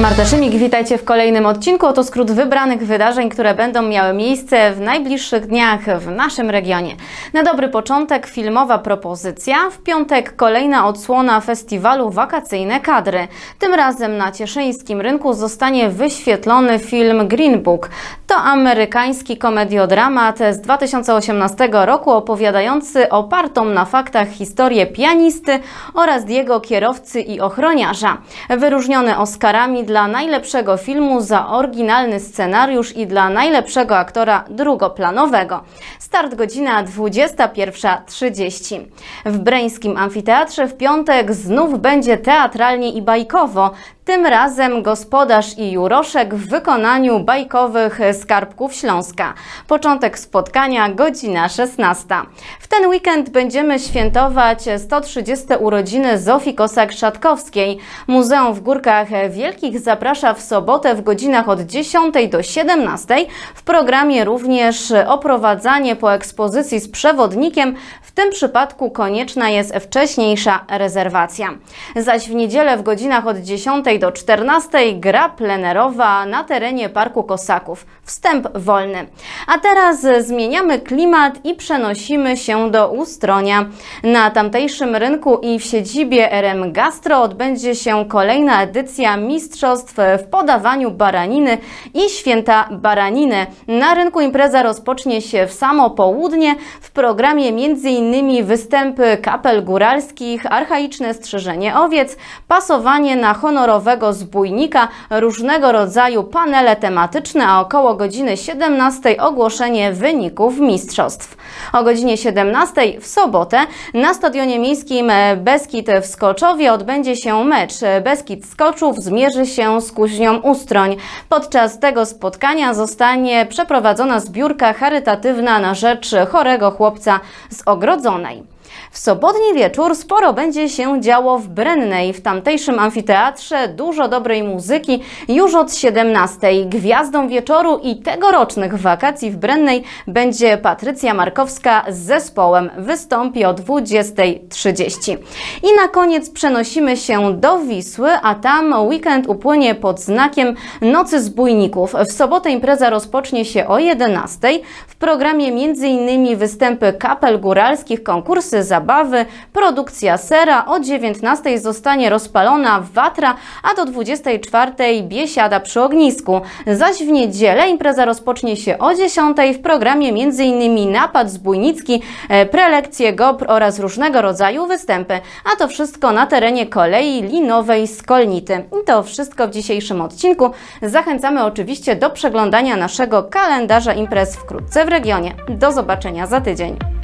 Marta Szymik, witajcie w kolejnym odcinku. Oto skrót wybranych wydarzeń, które będą miały miejsce w najbliższych dniach w naszym regionie. Na dobry początek filmowa propozycja. W piątek kolejna odsłona festiwalu Wakacyjne Kadry. Tym razem na cieszyńskim rynku zostanie wyświetlony film Green Book. To amerykański komediodramat z 2018 roku opowiadający opartą na faktach historię pianisty oraz jego kierowcy i ochroniarza. Wyróżniony Oscarami dla najlepszego filmu za oryginalny scenariusz i dla najlepszego aktora drugoplanowego. Start godzina 21:30. W Breńskim Amfiteatrze w piątek znów będzie teatralnie i bajkowo. Tym razem Gospodarz i Juroszek w wykonaniu bajkowych Skarbków Śląska. Początek spotkania godzina 16. W ten weekend będziemy świętować 130. urodziny Zofii Kosak-Szatkowskiej. Muzeum w Górkach Wielkich zaprasza w sobotę w godzinach od 10 do 17. W programie również oprowadzanie po ekspozycji z przewodnikiem. W tym przypadku konieczna jest wcześniejsza rezerwacja. Zaś w niedzielę w godzinach od 10 do 14 gra plenerowa na terenie Parku Kosaków. Wstęp wolny. A teraz zmieniamy klimat i przenosimy się do Ustronia. Na tamtejszym rynku i w siedzibie RM Gastro odbędzie się kolejna edycja mistrzostw w podawaniu baraniny i święta baraniny. Na rynku impreza rozpocznie się w samo południe. W programie m.in. występy kapel góralskich, archaiczne strzyżenie owiec, pasowanie na honorowego zbójnika, różnego rodzaju panele tematyczne, a około godziny 17 ogłoszenie wyników mistrzostw. O godzinie 17 w sobotę na stadionie miejskim Beskid w Skoczowie odbędzie się mecz. Beskid Skoczów zmierzy się z Kuźnią Ustroń. Podczas tego spotkania zostanie przeprowadzona zbiórka charytatywna na rzecz chorego chłopca z Ogrodzonej. W sobotni wieczór sporo będzie się działo w Brennej. W tamtejszym amfiteatrze dużo dobrej muzyki już od 17. Gwiazdą wieczoru i tegorocznych wakacji w Brennej będzie Patrycja Markowska z zespołem. Wystąpi o 20:30. I na koniec przenosimy się do Wisły, a tam weekend upłynie pod znakiem Nocy Zbójników. W sobotę impreza rozpocznie się o 11. W programie m.in. występy kapel góralskich, konkursy zabawy, produkcja sera. O 19 zostanie rozpalona watra, a do 24 biesiada przy ognisku. Zaś w niedzielę impreza rozpocznie się o 10. W programie m.in. napad zbójnicki, prelekcje GOPR oraz różnego rodzaju występy. A to wszystko na terenie kolei linowej z Kolnity. I to wszystko w dzisiejszym odcinku. Zachęcamy oczywiście do przeglądania naszego kalendarza imprez wkrótce w regionie. Do zobaczenia za tydzień.